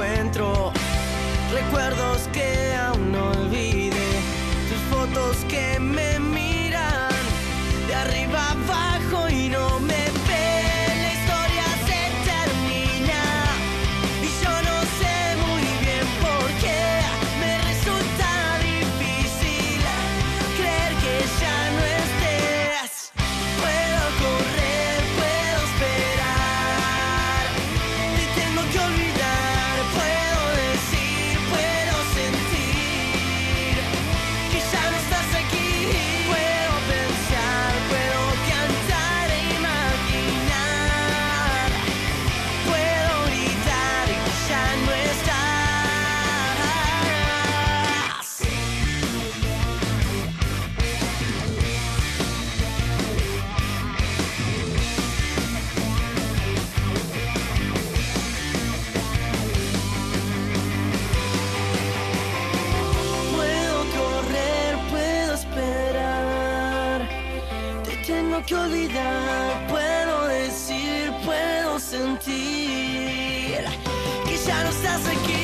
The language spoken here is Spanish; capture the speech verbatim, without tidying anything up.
encuentro, recuerdos que aún no olvidé, tus fotos que me miran de arriba abajo y no me ven. La historia se termina y yo no sé muy bien por qué. Me resulta difícil creer que ya no estés. Puedo correr, puedo esperar, te tengo que olvidar. Puedo decir, puedo sentir que ya no estás aquí. Puedo pensar, puedo cantar e imaginar, puedo gritar que ya no estás. Puedo correr, puedo esperar, te tengo que olvidar. Puedo decir, puedo sentir que ya no estás aquí.